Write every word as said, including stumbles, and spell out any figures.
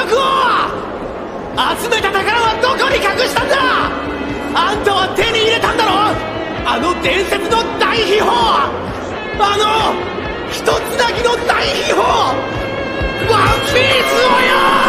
を集めた宝はどこに隠したんだ。あんたは手に入れたんだろ、あの伝説の大秘宝、あの一つなぎの大秘宝、ワンピースをよ。